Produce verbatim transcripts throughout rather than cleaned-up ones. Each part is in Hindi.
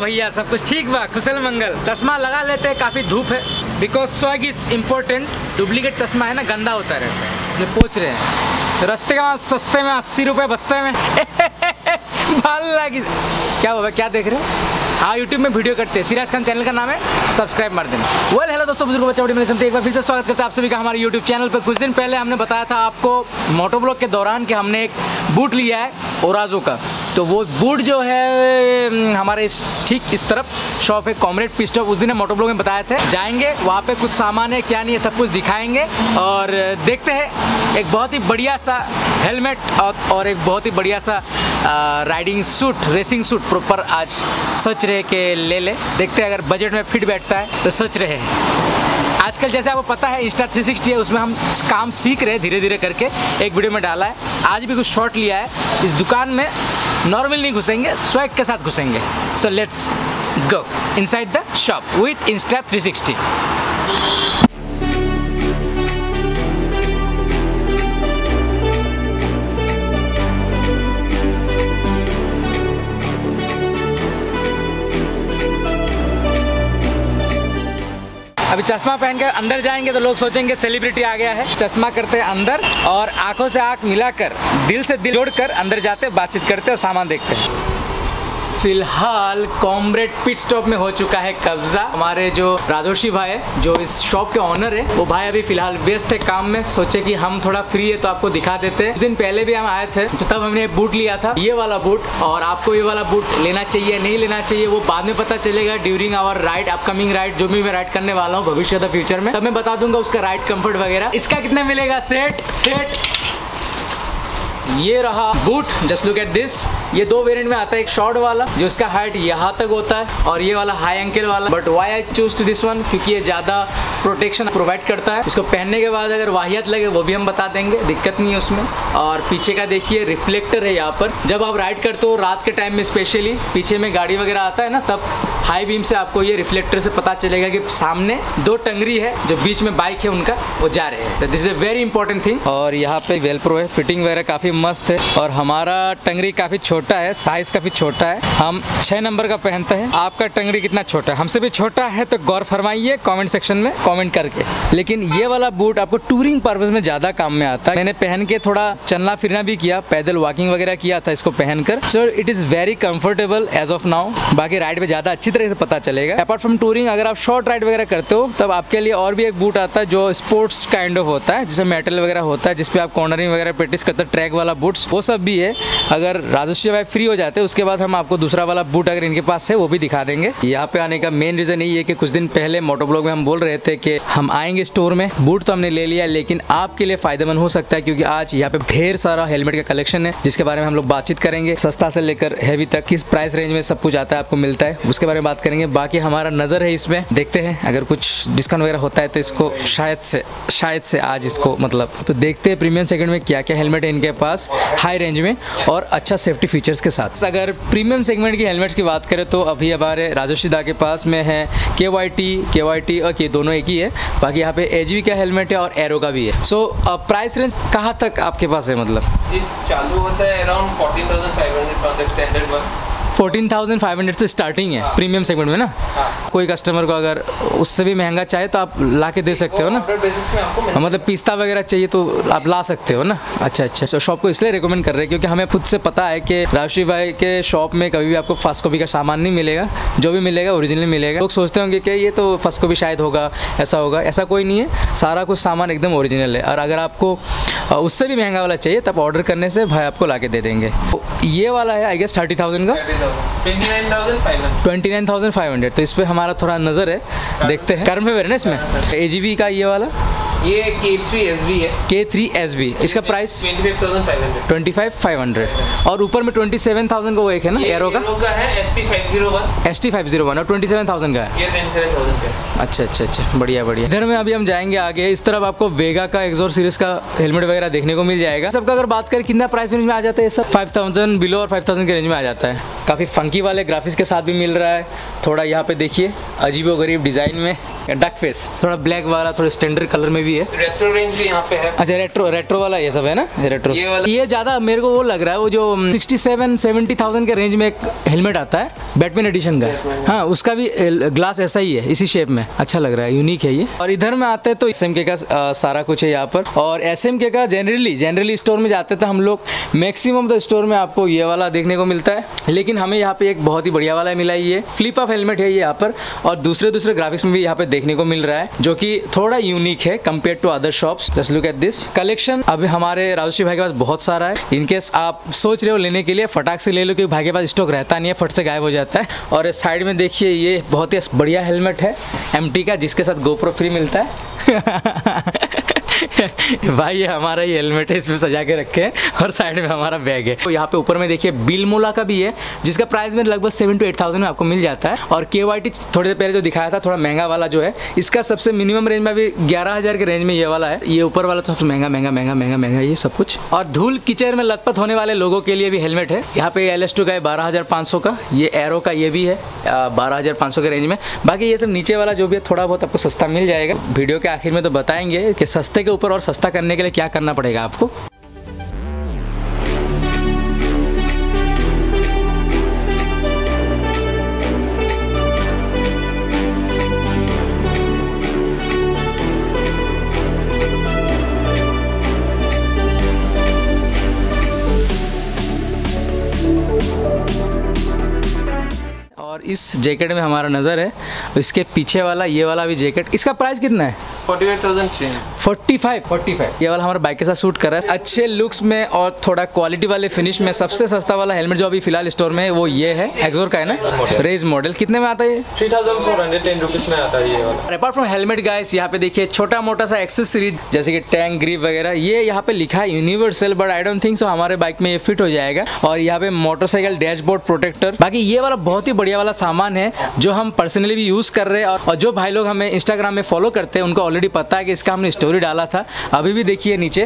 भैया सब कुछ ठीक बा, कुशल मंगल। चश्मा लगा लेते हैं, काफ़ी धूप है, because swag is important. Duplicate चश्मा है ना, गंदा होता रहता है, जो पोच रहे हैं। तो रास्ते का सस्ते में अस्सी रुपये बस्ते में भाल लगी। क्या हुआ, क्या देख रहे हैं? हाँ, यूट्यूब में वीडियो करते हैं, सिराज खान चैनल का नाम है, सब्सक्राइब मार देना। वेल हेलो दोस्तों, बुजुर्ग बच्चा बड़ी मेरे समझते एक बार फिर से स्वागत करते हैं आप सभी का हमारे यूट्यूब चैनल पर। कुछ दिन पहले हमने बताया था आपको मोटो ब्लॉग के दौरान कि हमने एक बूट लिया है ओराजो का। तो वो बूट जो है हमारे इस ठीक इस तरफ शॉप है, कॉमरेड पिट स्टॉप। उस दिन हम मोटो ब्लॉग में बताए थे, जाएंगे वहाँ पे कुछ सामान है क्या नहीं है सब कुछ दिखाएंगे और देखते हैं। एक बहुत ही बढ़िया सा हेलमेट और एक बहुत ही बढ़िया सा riding suit, racing suit proper आज सोच रहे कि ले ले, देखते हैं अगर बजट में फिट बैठता है तो सोच रहे हैं। आजकल जैसे आपको पता है इंस्टा थ्री सिक्सटी है, उसमें हम काम सीख रहे हैं धीरे धीरे करके। एक वीडियो में डाला है, आज भी कुछ शॉट लिया है। इस दुकान में नॉर्मल नहीं घुसेंगे, स्वैग के साथ घुसेंगे। So let's go inside the shop with Insta three sixty. अभी चश्मा पहन के अंदर जाएंगे तो लोग सोचेंगे सेलिब्रिटी आ गया है। चश्मा करते हैं अंदर और आंखों से आंख मिलाकर, दिल से दिल जोड़कर अंदर जाते, बातचीत करते और सामान देखते हैं। फिलहाल कॉमरेड पिट स्टॉप में हो चुका है कब्जा। हमारे जो राजोशी भाई है, जो इस शॉप के ऑनर है, वो भाई अभी फिलहाल व्यस्त है काम में। सोचे कि हम थोड़ा फ्री है तो आपको दिखा देते हैं। कुछ दिन पहले भी हम आए थे तो तब हमने बूट लिया था, ये वाला बूट। और आपको ये वाला बूट लेना चाहिए नहीं लेना चाहिए वो बाद में पता चलेगा during our ride, upcoming ride जो भी मैं राइड करने वाला हूँ भविष्य द फ्यूचर में, तब मैं बता दूंगा उसका राइड कंफर्ट वगैरह। इसका कितना मिलेगा सेट सेट ये रहा boot, just look at this. ये दो वेरिएंट में आता है, एक शॉर्ट वाला जो इसका हाइट यहाँ तक होता है और ये वाला हाई एंकल वाला। But why I choose to this one, क्योंकि ये ज़्यादा प्रोटेक्शन प्रोवाइड करता है। इसको पहनने के बाद अगर वाहियत लगे वो भी हम बता देंगे, दिक्कत नहीं है उसमें। और पीछे का देखिए रिफ्लेक्टर है यहाँ पर, जब आप राइड करते हो रात के टाइम में स्पेशली, पीछे में गाड़ी वगैरह आता है ना, तब हाई बीम से आपको ये रिफ्लेक्टर से पता चलेगा कि सामने दो टंगरी है, जो बीच में बाइक है उनका, वो जा रहे हैं। तो this is a very important thing. और यहाँ पे वेलप्रो है, फिटिंग वगैरह काफ़ी मस्त है। और हमारा टंगरी काफ़ी छोटा है, साइज काफ़ी छोटा है, हम छः नंबर का पहनते हैं। आपका टंगरी कितना छोटा है, हमसे भी छोटा है तो गौर फरमाइए कमेंट सेक्शन में कमेंट करके। लेकिन ये वाला बूट आपको टूरिंग पर्पस में ज़्यादा काम में आता है। मैंने पहन के थोड़ा चलना फिरना भी किया, पैदल वॉकिंग वगैरह किया था इसको पहनकर। So it is very comfortable as of now. बाकी राइड में ज़्यादा अच्छी तरह से पता चलेगा। अपार्ट फ्रॉम टूरिंग, अगर आप शॉर्ट राइड वगैरह करते हो तब आपके लिए और भी एक बूट आता है जो स्पोर्ट्स काइंड ऑफ होता है, जिसमें मेटल वगैरह होता है, जिसपे आप कॉर्नरिंग वगैरह प्रैक्टिस करते हैं, ट्रैक वाला बूट्स, वो सब भी है। अगर राजस्वी भाई फ्री हो जाते हैं उसके बाद हम आपको दूसरा वाला बूट अगर इनके पास है वो भी दिखा देंगे। यहाँ पे आने का मेन रीज़न यही है कि कुछ दिन पहले मोटो ब्लॉग में हम बोल रहे थे कि हम आएंगे स्टोर में। बूट तो हमने ले लिया, लेकिन आपके लिए फायदेमंद हो सकता है क्योंकि आज यहाँ पे ढेर सारा हेलमेट का कलेक्शन है, जिसके बारे में हम लोग बातचीत करेंगे। सस्ता से लेकर हैवी तक किस प्राइस रेंज में सब कुछ आता है आपको मिलता है, उसके बारे में बात करेंगे। बाकी हमारा नज़र है इसमें, देखते हैं अगर कुछ डिस्काउंट वगैरह होता है तो इसको शायद से शायद से आज इसको मतलब तो देखते हैं प्रीमियम सेगमेंट में क्या क्या हेलमेट है इनके पास हाई रेंज में और अच्छा सेफ्टी फीचर्स के साथ। अगर प्रीमियम सेगमेंट की हेलमेट्स की बात करें तो अभी हमारे राजोशी दा के पास में है K Y T K Y T और के दोनों एक ही है। बाकी यहाँ पे एच वी का हेलमेट है और एरो का भी है। सो प्राइस रेंज कहाँ तक आपके पास है? मतलब इस चालू होता है around fourteen thousand five hundred for the standard one. Fourteen thousand five hundred से स्टार्टिंग है हाँ। प्रीमियम सेगमेंट में ना। हाँ। कोई कस्टमर को अगर उससे भी महंगा चाहे तो आप ला के दे सकते हो ना, बेसिस में आपको मिल मतलब पिस्ता वगैरह चाहिए तो आप ला सकते हो ना। अच्छा अच्छा, तो शॉप को इसलिए रिकमेंड कर रहे हैं क्योंकि हमें खुद से पता है कि राजश्री भाई के शॉप में कभी भी आपको फर्स्ट कॉपी का सामान नहीं मिलेगा, जो भी मिलेगा ओरिजिनल मिलेगा। लोग सोचते होंगे कि ये तो फर्स्ट कॉपी शायद होगा, ऐसा होगा, ऐसा कोई नहीं है, सारा कुछ सामान एकदम ओरिजिनल है। और अगर आपको उससे भी महंगा वाला चाहिए तब ऑर्डर करने से भाई आपको ला के दे देंगे। ये वाला है आई गेस थर्टी थाउजेंड का, twenty nine thousand five hundred. तो इस पर हमारा थोड़ा नज़र है, देखते हैं। कर्म फेवर है ना इसमें। ए जी वी का ये वाला ये के थ्री एस बी है, के थ्री एस बी, इसका price twenty five thousand five hundred twenty five five hundred और ऊपर में ट्वेंटी सेवन थाउजेंड का वो एक है ना एरो का, का है S T five zero one, S T five zero one और ट्वेंटी सेवन थाउजेंड का है। ये ट्वेंटी सेवन थाउजेंड का है। अच्छा अच्छा अच्छा, बढ़िया बढ़िया। इधर में अभी हम जाएंगे आगे, इस तरफ आपको वेगा का एक्सोर सीरीज का हेलमेट वगैरह देखने को मिल जाएगा। सबका अगर बात करें कितना प्राइस रेंज में आ जाता है, सब फाइव थाउजेंड बिलो और फाइव थाउजेंड के रेंज में आ जाता है। काफ़ी फंकी वाले ग्राफिक्स के साथ भी मिल रहा है। थोड़ा यहाँ पे देखिए अजीबो गरीब डिज़ाइन में डक फेस, थोड़ा ब्लैक वाला, थोड़ा स्टैंडर्ड कलर में भी है। रेट्रो रेंज भी यहाँ पे है। अच्छा रेट्रो रेट्रो वाला ये सब है ना, ये रेट्रो। ये वाला ये ज़्यादा मेरे को वो लग रहा है, वो जो सिक्सटी सेवन सेवेंटी थाउजेंड के रेंज में एक हेलमेट आता है बैटमैन एडिशन का, हाँ उसका भी ग्लास ऐसा ही है इसी शेप में, अच्छा लग रहा है, यूनिक है ये। और इधर में आते हैं तो एस एम के का आ, सारा कुछ है यहाँ पर। और एस एम के का जनरली जनरली स्टोर में जाते तो हम लोग मैक्सिमम द स्टोर में आपको ये वाला देखने को मिलता है, लेकिन हमें यहाँ पे एक बहुत ही बढ़िया वाला मिला है, ये फ्लिप ऑफ हेलमेट है ये यहाँ पर। और दूसरे दूसरे ग्राफिक्स में भी यहाँ पे देखने को मिल रहा है, जो कि थोड़ा यूनिक है compare to other shops. Just look at this collection. अभी हमारे राजश्री भाई के पास बहुत सारा है, इनकेस आप सोच रहे हो लेने के लिए फटाक से ले लो, क्योंकि भाई के पास स्टॉक रहता नहीं है, फट से गायब हो जाता है। और साइड में देखिए ये बहुत ही बढ़िया हेलमेट है एम टी का, जिसके साथ गोप्रो फ्री मिलता है। भाई ये हमारा ही हेलमेट है, इसमें सजा के रखे हैं, और साइड में हमारा बैग है। तो यहाँ पे ऊपर में देखिए बिलमोला का भी है, जिसका प्राइस में लगभग सेवन टू एट थाउजेंड में आपको मिल जाता है। और के वाई टी थोड़ी देर पहले जो दिखाया था थोड़ा महंगा वाला जो है, इसका सबसे मिनिमम रेंज में भी ग्यारह हज़ार के रेंज में ये वाला है। ये ऊपर वाला तो सबसे महंगा महंगा महंगा महंगा महंगा ये सब कुछ। और धूल कीचड़ में लथपथ होने वाले लोगों के लिए भी हेलमेट है। यहाँ पे एल एस टू का है बारह हज़ार पाँच सौ का, ये एरो का ये भी है बारह हज़ार पाँच सौ के रेंज में। बाकी ये सब नीचे वाला जो भी है थोड़ा बहुत आपको सस्ता मिल जाएगा। वीडियो के आखिर में तो बताएंगे कि सस्ते के ऊपर और सस्ता करने के लिए क्या करना पड़ेगा आपको। और इस जैकेट में हमारा नज़र है, इसके पीछे वाला ये वाला भी जैकेट, इसका प्राइस कितना है? Forty eight thousand forty five forty five. ये वाला हमारे बाइक के साथ सूट कर रहा है। अच्छे लुक्स में और थोड़ा क्वालिटी वाले फिनिश में सबसे सस्ता वाला हेलमेट जो अभी फिलहाल स्टोर में है वो ये है, एक्सोर का है ना, रेज मॉडल। कितने में आता है? Three thousand four hundred ten rupees में आता है ये वाला। अपार्ट फ्रॉम हेलमेट गाइस, यहाँ पे देखिए छोटा मोटा सा एक्सेसरीज जैसे कि टैंक ग्रिप वगैरह, ये यहाँ पे लिखा है universal, but I don't think so हमारे बाइक में ये फिट हो जाएगा। और यहाँ पे मोटरसाइकिल डैशबोर्ड प्रोटेक्टर, बाकी ये वाला बहुत ही बढ़िया वाला सामान है जो हम पर्सनली भी यूज़ कर रहे हैं। और जो भाई लोग हमें इंस्टाग्राम में फॉलो करते हैं उनको ऑलरेडी पता है कि इसका हमने स्टोरी डाला था। अभी भी देखिए नीचे,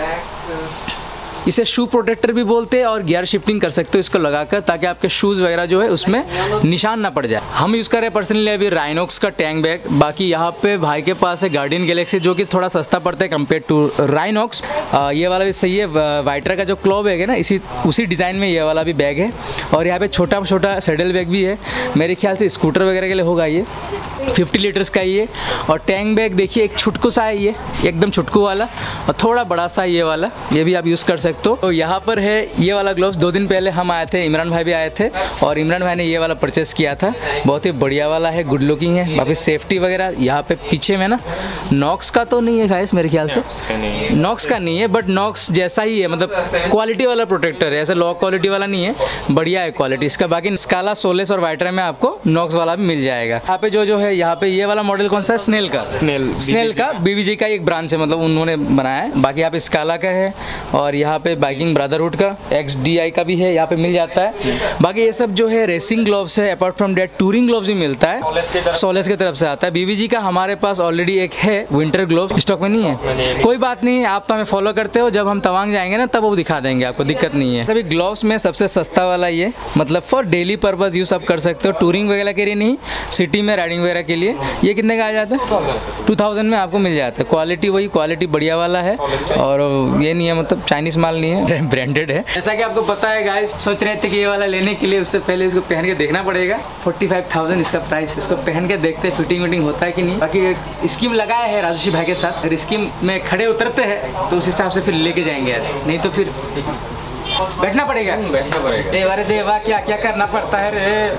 इसे शू प्रोटेक्टर भी बोलते हैं और गियर शिफ्टिंग कर सकते हो इसको लगाकर, ताकि आपके शूज़ वगैरह जो है उसमें निशान ना पड़ जाए। हम यूज़ कर रहे हैं पर्सनली अभी राइनॉक्स का टैंक बैग। बाकी यहाँ पे भाई के पास है गार्डियन गैलेक्सी, जो कि थोड़ा सस्ता पड़ता है कंपेयर टू राइनॉक्स। ये वाला भी सही है, वाइटर का जो क्लॉ बैग है ना, इसी उसी डिज़ाइन में ये वाला भी बैग है। और यहाँ पे छोटा छोटा सेडल बैग भी है, मेरे ख्याल से स्कूटर वगैरह के लिए होगा ये, फिफ्टी लीटर्स का ये। और टैंक बैग देखिए एक छुटकू सा है ये, एकदम छुटकू वाला, और थोड़ा बड़ा सा ये वाला, ये भी आप यूज़ कर सकते हो। तो यहाँ पर है ये वाला ग्लव्स। दो दिन पहले हम आए थे, इमरान भाई भी आए थे, और इमरान भाई ने ये वाला परचेस किया था। बहुत ही बढ़िया वाला है, गुड लुकिंग है। बाकी सेफ्टी वगैरह यहाँ पे पीछे में ना, नॉक्स का तो नहीं है गाइस मेरे ख्याल से, नॉक्स का नहीं है, बट नॉक्स जैसा ही है, मतलब क्वालिटी वाला प्रोटेक्टर है, ऐसे लो क्वालिटी वाला नहीं है, बढ़िया है क्वालिटी इसका। बाकी स्काला, सोलेस और वाइटर में आपको नॉक्स वाला भी मिल जाएगा। यहाँ पे जो जो है, यहाँ पे ये वाला मॉडल कौन सा है? स्नेल का, स्नेल स्नेल का बीवीजी का एक ब्रांच है, मतलब उन्होंने बनाया है। बाकी यहाँ पे स्काला का है, और यहाँ पे बाइकिंग ब्रदरहुड का, एक्स डी आई का भी है, यहाँ पे मिल जाता है। बाकी ये सब जो है रेसिंग ग्लोव्स है, apart from that touring gloves भी मिलता है, सोलेस की तरफ से आता है। बीवीजी का हमारे पास ऑलरेडी एक है विंटर ग्लोव, स्टॉक में नहीं है, कोई बात नहीं, आप तो हमें फॉलो करते हो, जब हम तवांग जाएंगे ना तब वो दिखा देंगे आपको, दिक्कत नहीं है। तभी ग्लोव्स में सबसे सस्ता वाला ये, मतलब फॉर डेली पर्पज यूज आप कर सकते हो, टूरिंग वगैरह के लिए नहीं, सिटी में राइडिंग वगैरह के लिए। ये कितने का आ जाता है? टू थाउजेंड में आपको मिल जाता है। क्वालिटी वही क्वालिटी बढ़िया वाला है, और ये नहीं है मतलब चाइनीज माल नहीं है, ब्रांडेड है। जैसा कि आपको पता है गाइस, सोच रहे थे कि ये वाला लेने के लिए, उससे पहले इसको पहन के देखना पड़ेगा। फोर्टी फाइव थाउजेंड इसका प्राइस, इसको पहन के देखते हैं फिटिंग विटिंग होता है कि नहीं। बाकी स्कीम लगाया है राजश्री भाई के साथ, अगर स्कीम में खड़े उतरते हैं तो उस हिसाब से फिर लेके जाएंगे यार, नहीं तो फिर बैठना पड़ेगा बैठना पड़ेगा देवा रे देवा, क्या क्या करना पड़ता है रे।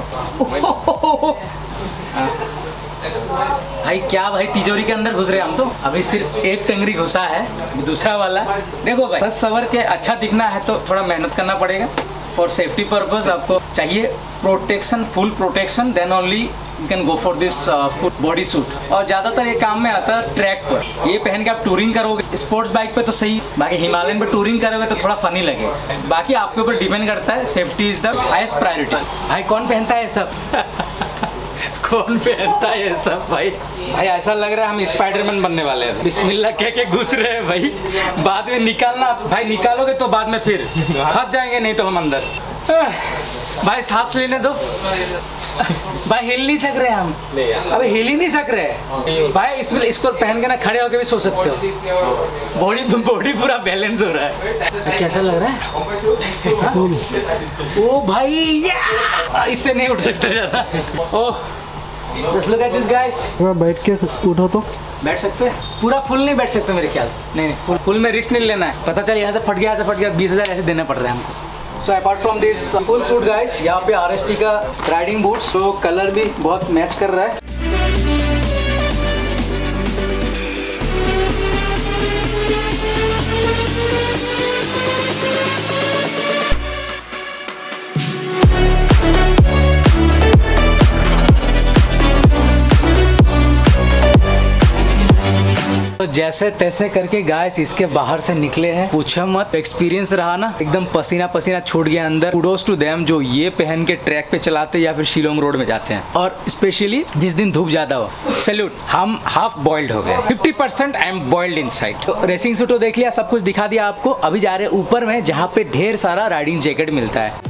भाई क्या भाई, तिजोरी के अंदर घुस रहे हम तो। अभी सिर्फ एक टंगरी घुसा है, दूसरा वाला देखो भाई। बस सवर के अच्छा दिखना है तो थोड़ा मेहनत करना पड़ेगा। फॉर सेफ्टी पर्पज आपको चाहिए protection, full protection, then only you can go for this full body suit. और ज़्यादातर ये काम में आता है ट्रैक पर, ये पहन के आप टूरिंग करोगे स्पोर्ट्स बाइक पे तो सही, बाकी हिमालयन पे टूरिंग करोगे तो थोड़ा फनी लगे। बाकी आपके ऊपर डिपेंड करता है, safety is the highest priority. भाई कौन पहनता है ये सब? कौन पहनता है ये सब भाई? भाई ऐसा लग रहा है हम स्पाइडरमैन बनने वाले हैं। बिस्मिल्लाह कह के घुस रहे हैं भाई, बाद में निकालना भाई, निकालोगे तो बाद में फिर फंस जाएंगे, नहीं तो हम अंदर। भाई सांस लेने दो। भाई हिल नहीं सक रहे हम, अबे हिल ही नहीं सक रहे भाई। इसमें इसको पहन के ना खड़े होके भी सो सकते हो। बॉडी बॉडी पूरा बैलेंस हो रहा है। कैसा लग रहा है? ओ भाई इससे नहीं उठ सकते ज्यादा। ओह Just look at this guys। बैठ के उठो तो बैठ सकते हैं, पूरा फुल नहीं बैठ सकते मेरे ख्याल से। नहीं नहीं फुल फुल में रिस्क नहीं लेना है। पता चल यहाँ से फट गया, यहाँ से फट गया, बीस हजार ऐसे देने पड़ रहे हैं हमको। So apart from this full suit guys, यहाँ पे आर एस टी का राइडिंग बूट्स, तो कलर भी बहुत मैच कर रहा है। तो जैसे तैसे करके गाइस इसके बाहर से निकले हैं, पूछो मत। एक्सपीरियंस रहा ना, एकदम पसीना पसीना छूट गया अंदर। कुडोस टू देम जो ये पहन के ट्रैक पे चलाते या फिर शिलोंग रोड में जाते हैं, और स्पेशली जिस दिन धूप ज्यादा हो। सैल्यूट, हम हाफ बॉइल्ड हो गए, fifty percent I am boiled inside. तो रेसिंग सूट तो देख लिया, सब कुछ दिखा दिया आपको। अभी जा रहे हैं ऊपर में जहाँ पे ढेर सारा राइडिंग जैकेट मिलता है।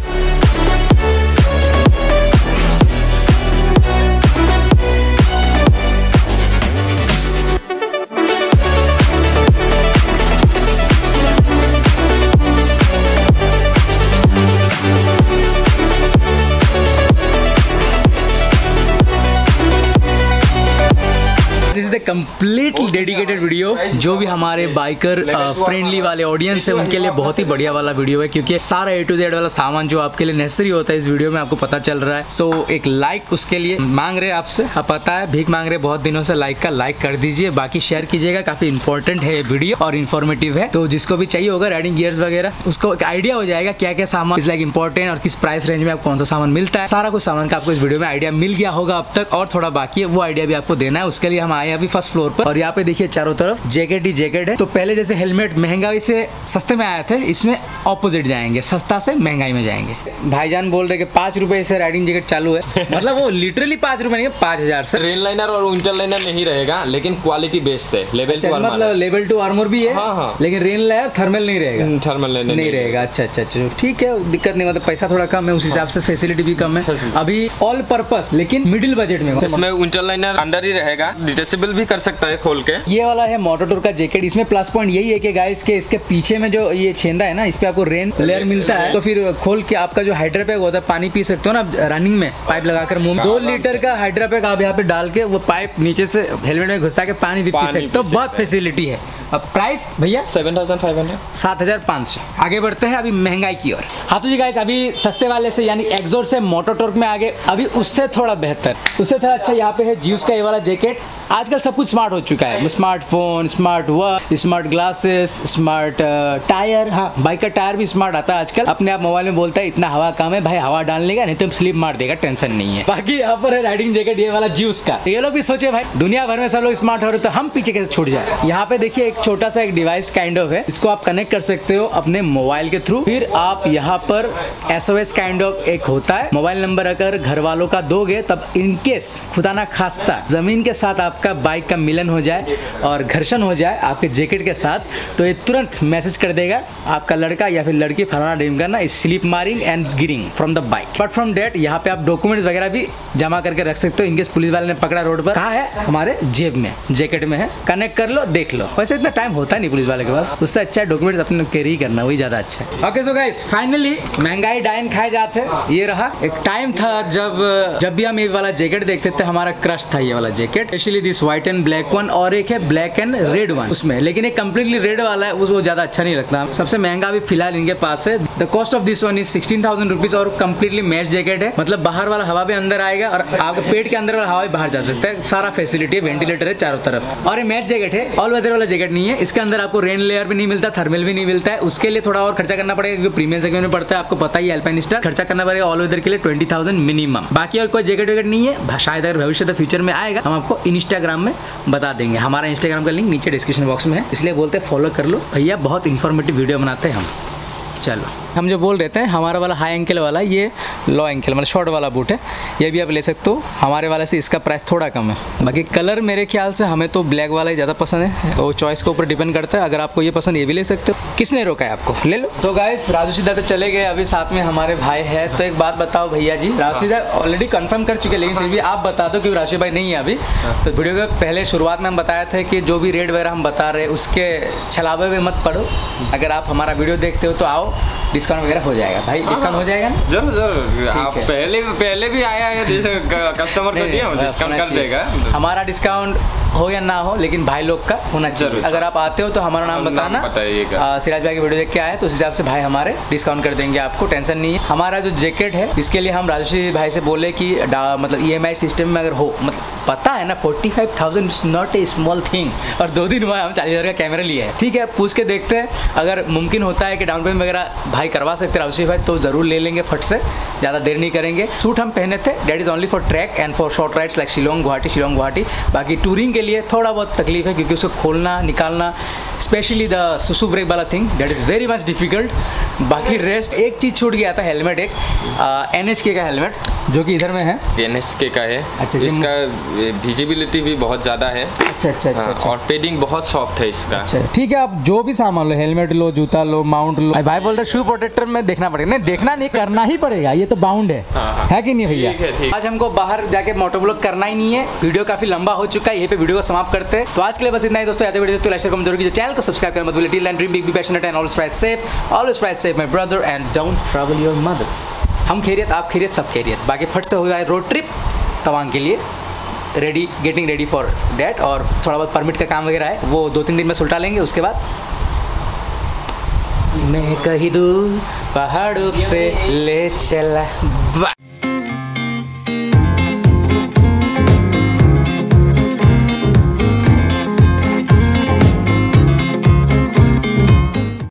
This is the completely dedicated video. जो भी हमारे बाइकर फ्रेंडली वाले ऑडियंस है उनके लिए बहुत ही बढ़िया वाला वीडियो है, क्योंकि सारा ए टू जेड वाला सामान जो आपके लिए नेसेसरी होता है इस वीडियो में आपको पता चल रहा है। सो so, एक लाइक उसके लिए मांग रहे आपसे, आप पता है भीख मांग रहे बहुत दिनों से, लाइक का लाइक कर दीजिए। बाकी शेयर कीजिएगा, काफी इंपॉर्टेंट है ये वीडियो और इन्फॉर्मेटिव है। तो जिसको भी चाहिए होगा राइडिंग गियर्स वगैरह, उसको एक आइडिया हो जाएगा क्या क्या सामान इज लाइक इंपॉर्टेंट और किस प्राइस रेंज में आपको कौन सा सामान मिलता है। सारा कुछ सामान का आपको इस वीडियो में आइडिया मिल गया होगा अब तक, और थोड़ा बाकी है, वो आइडिया भी आपको देना है। उसके लिए हम आए अभी फर्स्ट फ्लोर पर, और यहाँ पे देखिए चारों तरफ जैकेट ही जैकेट है। तो पहले जैसे हेलमेट महंगाई से सस्ते में आए थे, इसमें ऑपोजिट जाएंगे, सस्ता से महंगाई में जाएंगे। भाईजान बोल रहे कि पाँच रुपए से राइडिंग जैकेट चालू है, मतलब वो लिटरली पाँच रुपए नहीं है, पाँच हजार से। रेन लाइनर और विंटर लाइनर नहीं रहेगा, लेकिन क्वालिटी बेस्ड है। लेवल टू आर्मर, मतलब लेवल टू आर्मर भी है। हाँ हाँ। लेकिन रेन लाइनर थर्मल नहीं रहेगा, थर्मल नहीं, नहीं रहेगा। अच्छा अच्छा अच्छा ठीक है, दिक्कत नहीं, मतलब पैसा थोड़ा कम है, उस हिसाब से फैसिलिटी भी कम है। अभी ऑल पर्पस लेकिन मिडिल बजट में, इसमें विंटर लाइनर अंडर ही रहेगा, डिटेचेबल भी कर सकता है खोल के। ये वाला है मोटोटूर का जैकेट। इसमें प्लस पॉइंट यही है कि गाइस के इसके पीछे में जो ये छेंदा है ना, इस पे आपको रेन लेयर मिलता है, तो फिर खोल के आपका जो हाइड्रा पैक होता है, पानी पी सकते हो ना रनिंग में, पाइप लगाकर मुंह में। दो लीटर का हाइड्रा पैक आप यहाँ पे डाल के वो पाइप नीचे से हेलमेट में घुसा के पानी भी पी सकते हो, बहुत फैसिलिटी है। अब प्राइस भैया सेवन थाउजेंड फाइव हंड्रेड सात हजार पाँच सौ। आगे बढ़ते हैं अभी महंगाई की ओर। हाँ तो जी गाइस, अभी सस्ते वाले से यानी एक्सोर से मोटोटॉर्क में आगे, अभी उससे थोड़ा बेहतर, उससे थोड़ा अच्छा यहाँ पे है ज्यूस का ये वाला जैकेट। आजकल सब कुछ स्मार्ट हो चुका है, smartphone, smart watch, smart glasses, smart tyre. हाँ, बाइक का टायर भी स्मार्ट आता है आजकल, अपने आप मोबाइल में बोलता है इतना हवा कम है भाई, हवा डाल लेगा नहीं तो स्लिप मार देगा, टेंशन नहीं है। बाकी यहाँ पर है राइडिंग जैकेट ये वाला ज्यूस का। ये लोग भी सोचे भाई दुनिया भर में सब लोग स्मार्ट हो रहे तो हम पीछे कैसे छूट जाए। यहाँ पे देखिए एक छोटा सा एक डिवाइस काइंड ऑफ है, इसको आप कनेक्ट कर सकते हो अपने मोबाइल के थ्रू। फिर आप यहाँ पर एसओएस काइंड ऑफ एक होता है, मोबाइल नंबर अगर घर वालों का दोगे तब इनकेस खुदा ना खास्ता जमीन के साथ आपका बाइक का मिलन हो जाए और घर्षण हो जाए आपके जैकेट के साथ, तो ये तुरंत मैसेज कर देगा आपका लड़का या फिर लड़की फलाना डेम करना इज स्लिप मारिंग एंड गिरिंग from the bike. But from that यहाँ पे आप डॉक्यूमेंट्स वगैरह भी जमा करके रख सकते हो, इनकेस पुलिस वाले ने पकड़ा रोड पर। कहाँ है? हमारे जेब में, जैकेट में है, कनेक्ट कर लो, देख लो। वैसे इतना टाइम होता नहीं पुलिस वाले के पास, उससे अच्छा डॉक्यूमेंट्स अपने कैरी करना, वही ज्यादा अच्छा है। ओके सो गाइस, फाइनली महंगाई डाइन खाए जाते। ये रहा एक टाइम था जब जब भी हम ये वाला जैकेट देखते थे, हमारा क्रश था ये वाला jacket, specially this white and black one, और एक है ब्लैक एंड रेड वन उसमें, लेकिन एक कम्प्लीटली रेड वाला है वो ज्यादा अच्छा नहीं लगता। सबसे महंगा अभी फिलहाल इनके पास है, the cost of this one is sixteen thousand rupees, और कम्प्लीटली मैच जैकेट है, मतलब बाहर वाला हवा भी अंदर आएगा और आपके पेट के अंदर वाला हवा भी बाहर जा सकता है, सारा फैसिलिटी है, वेंटिलेटर है चारों तरफ। और ये मैच जैकेट है, ऑल वेदर वाला जैकेट नहीं है, इसके अंदर आपको रेन लेयर भी नहीं मिलता, थर्मल भी नहीं मिलता है, उसके लिए थोड़ा और खर्चा करना पड़ेगा क्योंकि प्रीमियम सेगमेंट में पड़ता है, आपको पता ही अल्पाइन स्टार, खर्चा करना पड़ेगा ऑल वेदर के लिए ट्वेंटी थाउजेंड मिनिमम। बाकी और कोई जैकेट वैकेट नहीं है, शायद अगर भविष्य में फ्यूचर में आएगा हम आपको इंस्टाग्राम में बता देंगे, हमारा इंस्टाग्राम का लिंक नीचे डिस्क्रिप्शन बॉक्स में है, इसलिए बोलते फॉलो कर लो भैया, बहुत इंफॉर्मेटिव वीडियो बनाते हैं हम। चलो। हम जो बोल रहे थे हमारा वाला हाई एंकल वाला, ये लो एंकल मतलब शॉर्ट वाला बूट है, ये भी आप ले सकते हो। हमारे वाले से इसका प्राइस थोड़ा कम है। बाकी कलर मेरे ख्याल से हमें तो ब्लैक वाला ही ज़्यादा पसंद है, वो चॉइस के ऊपर डिपेंड करता है। अगर आपको ये पसंद ये भी ले सकते हो। किसने रोका है आपको, ले लो। तो गाइस राजू सीधा तो चले गए, अभी साथ में हमारे भाई है। तो एक बात बताओ भैया जी, राजू सीधा ऑलरेडी कंफर्म कर चुके, लेकिन फिर भी आप बता दो क्योंकि राशि भाई नहीं है अभी। तो वीडियो के पहले शुरुआत में हम बताया था कि जो भी रेट वगैरह हम बता रहे उसके छलावे में मत पड़ो। अगर आप हमारा वीडियो देखते हो तो आओ, डिस्काउंट वगैरह हो जाएगा भाई, डिस्काउंट हो जाएगा ना? जरूर जरूर, आप पहले पहले भी आया है जैसे कस्टमर को दिया डिस्काउंट कर देगा। हमारा डिस्काउंट हो या ना हो लेकिन भाई लोग का होना चाहिए। अगर आप आते हो तो हमारा नाम बताना, सिराज भाई की वीडियो देख के आए तो उस हिसाब से भाई हमारे डिस्काउंट कर देंगे आपको, टेंशन नहीं है। हमारा जो जैकेट है इसके लिए हम राजू भाई से बोले कि मतलब ई एम आई सिस्टम में अगर हो, मतलब पता है ना forty five thousand is not a small thing, और दो दिन हुआ हम चालीस हज़ार का कैमरा लिए है। ठीक है, पूछ के देखते हैं, अगर मुमकिन होता है कि डाउन पेमेंट वगैरह भाई करवा सकते हैं राजू भाई तो ज़रूर ले लेंगे फट से, ज़्यादा देर नहीं करेंगे। सूट हम पहने थे, that is only for track and for short rides like Shillong Guwahati Shillong Guwahati. बाकी टूरिंग के लिए थोड़ा बहुत तकलीफ है क्योंकि उसको खोलना निकालना, स्पेशली द सुसु ब्रेक वाला thing that is very much difficult. बाकी रेस्ट एक चीज़ छूट गया था, हेलमेट, एक एन एच के का हेलमेट जो कि इधर में है, एन एच के का है। अच्छा, इसका विजिबिलिटी भी बहुत ज़्यादा है। अच्छा अच्छा अच्छा, हाँ, अच्छा। और पेडिंग बहुत सॉफ्ट है इसका। अच्छा ठीक है, आप जो भी सामान लो, हेलमेट लो, जूता लो, माउंट लो। भाई बोल रहे शू प्रोटेक्टर में देखना पड़ेगा। नहीं देखना नहीं, करना ही पड़ेगा, ये तो बाउंड है। हाँ, हाँ। है कि नहीं भैया? ठीक है, ठीक। आज हमको बाहर जाके मोटो ब्लॉग करना ही नहीं है, वीडियो काफी लंबा हो चुका है, यहीं पे वीडियो को समाप्त करते हैं। तो आज के लिए बस इतना ही दोस्तों। वीडियो तो लाइक शेयर कमेंट जरूर कीजिए, चैनल को सब्सक्राइब करना मत भूलिए। Till then dream big, be passionate and always ride safe, always ride safe my brother and don't travel your mother. हम खैरियत, आप खैरियत, सब खैरियत। बाकी फट से हो जाए रोड ट्रिप तवांग के लिए, ready getting ready for that, और थोड़ा बहुत परमिट का काम वगैरह है वो दो तीन दिन में सुलटा लेंगे। उसके बाद मैं कहीं दूर पहाड़ों पे ले चला।